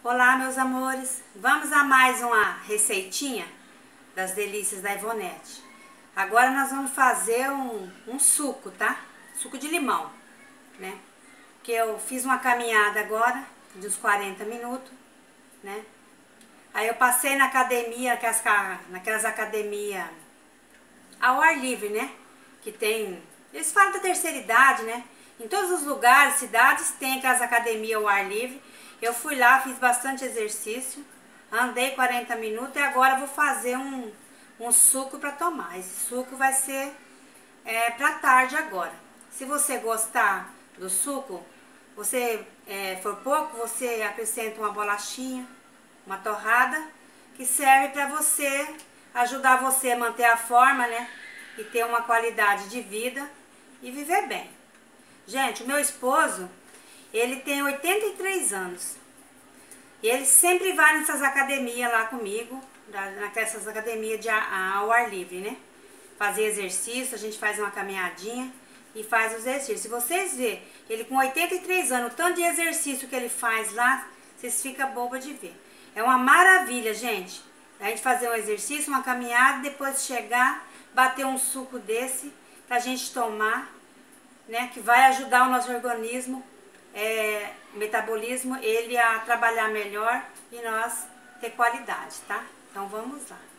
Olá, meus amores, vamos a mais uma receitinha das delícias da Ivonete. Agora nós vamos fazer um suco, tá? Suco de limão, né? Que eu fiz uma caminhada agora de uns 40 minutos, né? Aí eu passei na academia, naquelas academias ao ar livre, né? Que tem, eles falam da terceira idade, né? Em todos os lugares, cidades, tem aquelas academias ao ar livre. Eu fui lá, fiz bastante exercício, andei 40 minutos e agora vou fazer um suco para tomar. Esse suco vai ser para tarde agora. Se você gostar do suco, for pouco, você acrescenta uma bolachinha, uma torrada, que serve para você ajudar você a manter a forma, né? E ter uma qualidade de vida e viver bem. Gente, o meu esposo, ele tem 83 anos. E ele sempre vai nessas academias lá comigo, naquelas academias ao ar livre, né? Fazer exercício, a gente faz uma caminhadinha e faz os exercícios. Se vocês verem, ele com 83 anos, o tanto de exercício que ele faz lá, vocês ficam boba de ver. É uma maravilha, gente. A gente fazer um exercício, uma caminhada, depois chegar, bater um suco desse pra gente tomar, né? Que vai ajudar o nosso organismo, metabolismo, ele a trabalhar melhor e nós ter qualidade, tá? Então vamos lá.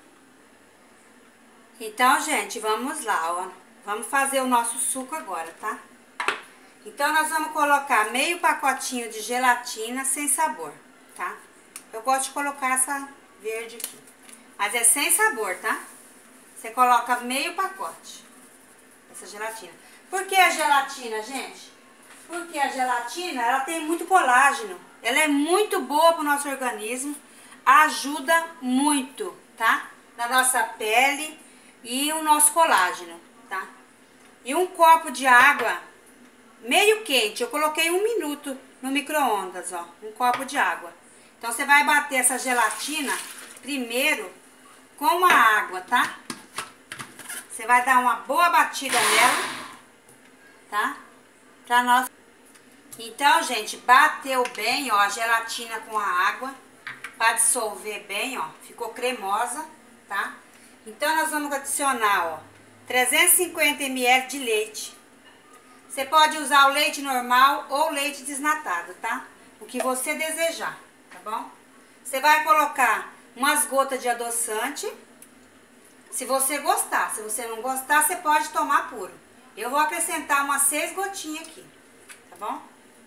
Então, gente, vamos lá, ó. Vamos fazer o nosso suco agora, tá? Então nós vamos colocar meio pacotinho de gelatina sem sabor, tá? Eu gosto de colocar essa verde aqui, mas é sem sabor, tá? Você coloca meio pacote, essa gelatina. Por que a gelatina, gente? Porque a gelatina, ela tem muito colágeno. Ela é muito boa para o nosso organismo. Ajuda muito, tá? Na nossa pele e o nosso colágeno, tá? E um copo de água meio quente. Eu coloquei 1 minuto no micro-ondas, ó. Um copo de água. Então, você vai bater essa gelatina primeiro com a água, tá? Você vai dar uma boa batida nela, tá? Pra nós. Então, gente, bateu bem, ó, a gelatina com a água, para dissolver bem, ó, ficou cremosa, tá? Então, nós vamos adicionar, ó, 350 ml de leite. Você pode usar o leite normal ou leite desnatado, tá? O que você desejar, tá bom? Você vai colocar umas gotas de adoçante, se você gostar. Se você não gostar, você pode tomar puro. Eu vou acrescentar umas 6 gotinhas aqui, tá bom?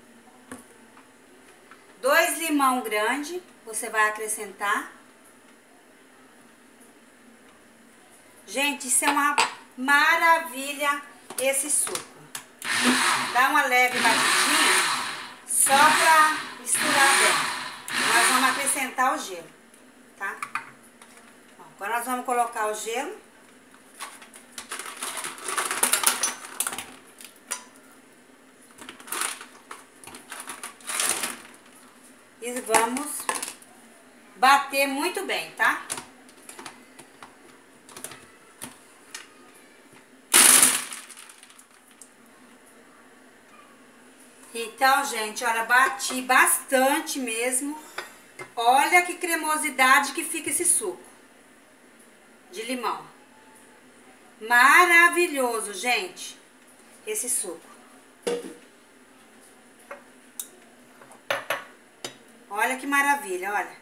2 limão grande, você vai acrescentar. Gente, isso é uma maravilha, esse suco. Dá uma leve batidinha, só pra misturar bem. Nós vamos acrescentar o gelo, tá? Agora nós vamos colocar o gelo. E vamos bater muito bem, tá? Então, gente, olha, bati bastante mesmo. Olha que cremosidade que fica esse suco de limão. Maravilhoso, gente, esse suco. Olha que maravilha, olha.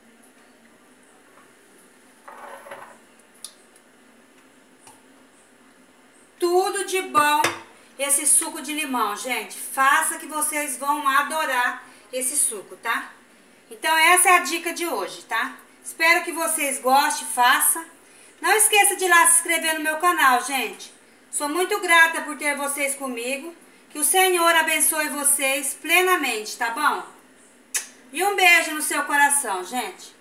Tudo de bom esse suco de limão, gente. Faça que vocês vão adorar esse suco, tá? Então essa é a dica de hoje, tá? Espero que vocês gostem, faça. Não esqueça de ir lá se inscrever no meu canal, gente. Sou muito grata por ter vocês comigo. Que o Senhor abençoe vocês plenamente, tá bom? E um beijo no seu coração, gente.